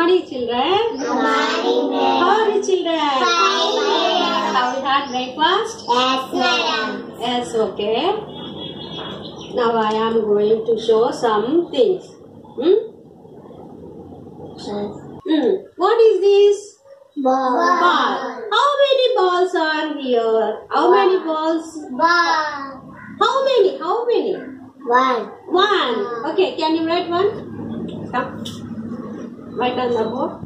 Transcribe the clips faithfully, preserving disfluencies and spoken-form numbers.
morning, children. Good morning. How are you, children? Fine. Have you had breakfast? Yes, madam. Yes, okay. Now I am going to show some things. Hmm? Hmm. What is this? Ball. Ball. How many balls are here? How ball. many balls? Ball. How many? How many? One. One. Okay, can you write one? Come. Write on the board.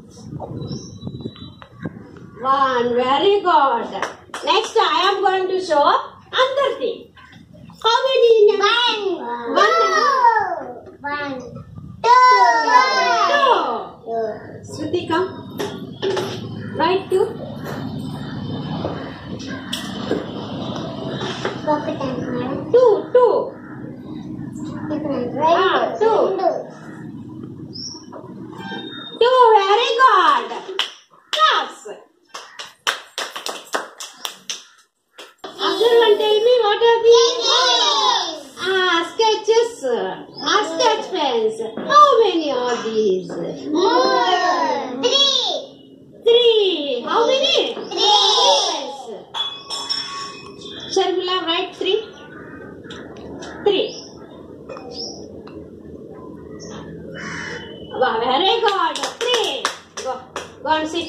One. Very good. Next, I am going to show another thing. How many? One. One. One. Two. Two. Shruti, come. Write two. Two. Two. Ah, two. Two. Very good. Claps. Everyone tell me what are these? Ah, sketches. Ah, sketch pens. How many are these? More. Three. Three. How many? Three. Sharmila, write three. Three. Wow, very good. Three. Go. Go and sit.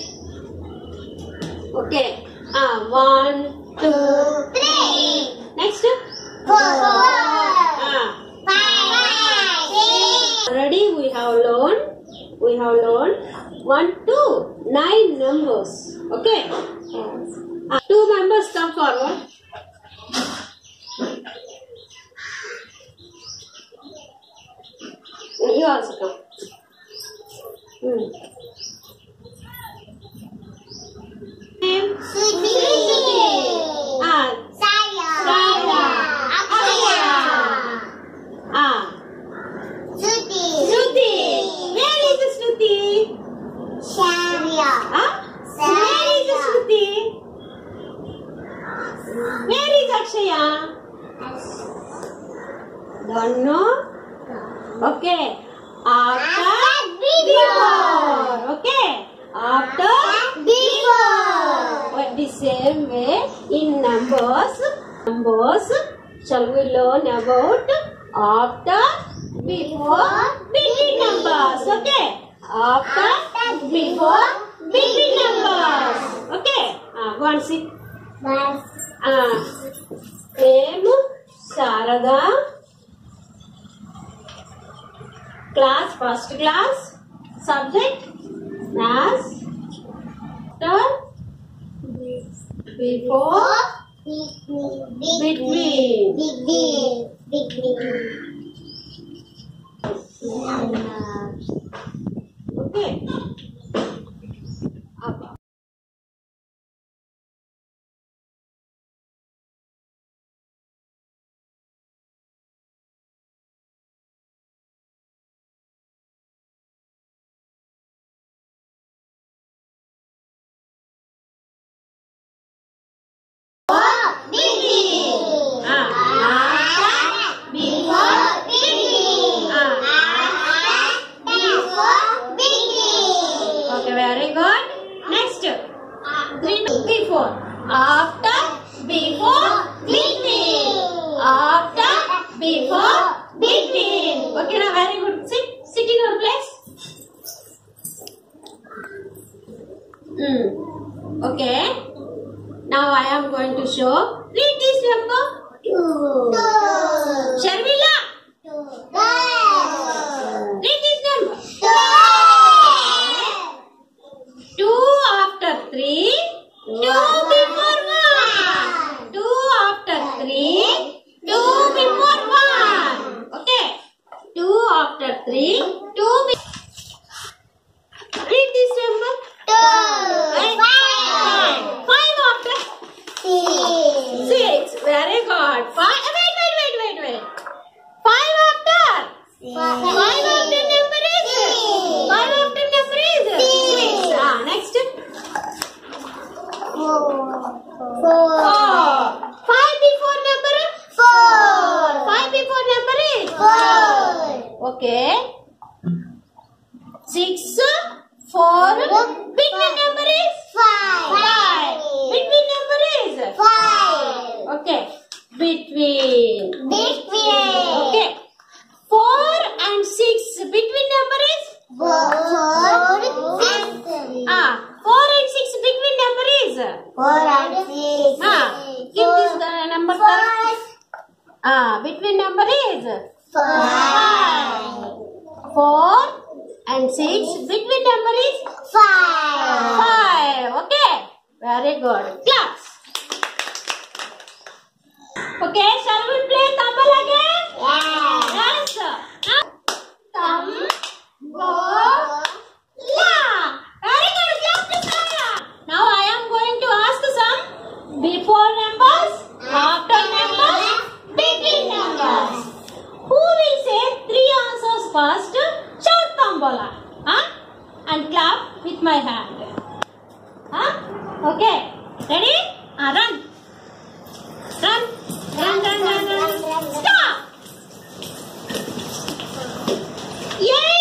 Okay. Ah, one, two, Three. next. Four. Ah. Five. Six. Already we have learned. We have learned one, two, nine numbers. Okay. Ah, two members come forward. You also come. Hmm. Name? Ah, Saya. Saya. Akshaya. Ah, Shruti. Shruti. Where is Shruti? Sharia. Ah, where is Shruti? Where is Akshaya? Don't know? Okay. After, before. Okay. After, Before. but the same way in numbers, numbers shall we learn about after, before, between numbers. Okay. After, before, between numbers. Okay. Ah, go and sit. Bus. Ah, name Sarada. Class, first class. Subject as after, before, between. Between. Between. Okay. Up. Before, after, before, between, after, before, between. Okay, now very good. Sit, sit in your place. Hmm. Okay. Now I am going to show. Read this number. Two. Sharmila. Two. Read this number. Two. Two after three. Two before one. Two after three. Two before one. Okay. Two after three. Two before. Read this number. Two. Five. Five after. Six. Six. Very good. Five. Wait, wait, wait, wait, wait. Five after. Five after number is. Five after number is. Six. Ah, next. Four. Four. Five before number? Four. Five before number is? Four. Okay. Six. Four. Between number is Five. five. Between number is Five. okay. Between. Between. Okay. Four and six. Between number is Four. Six. ah. Four and six. Between number is Four and six. ah. Give this uh, number correct. Ah. Between number is Five. Four and six. Between number is Five. five. Okay. Very good. Claps. Okay. Shall we play tabal again? Yeah. Yes. Now, thumb, go, la. Very good. Clap to Sarah. Now I am going to ask some before numbers, after numbers, between numbers. Who will say three answers first? Shout tambola. Huh? And clap with my hand. Huh? Okay. Ready? Ah, run. Run. Run, run, run, run. Stop. Yay!